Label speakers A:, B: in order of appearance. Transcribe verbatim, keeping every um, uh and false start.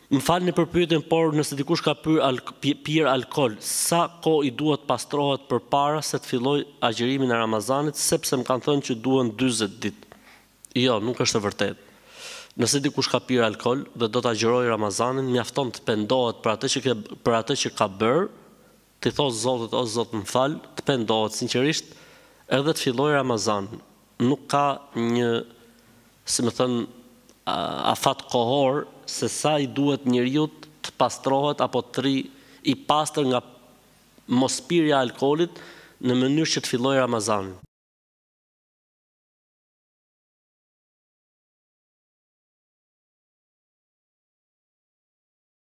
A: Më falni për pyetjen, por nëse dikush ka pyr al, pirë alkool, sa kohë i duhet pastrohet përpara se të fillojë agjërimin e Ramazanit, sepse më kanë thënë që duhen dyzet ditë. Jo, nuk është e vërtetë. Nëse dikush ka pirë alkool dhe do të agjërojë Ramazanin, mjafton të pendohet për atë që ke, për atë që ka bërë, të thosë Zotit, o Zot më fal, të pendohet sinqerisht, edhe të fillojë Ramazanin. Nuk ka një, si më thënë, afat kohor se sa i duhet njeriut të pastrohet apo të ri i pastër nga mospirja e alkoolit në mënyrë që të fillojë Ramazanin.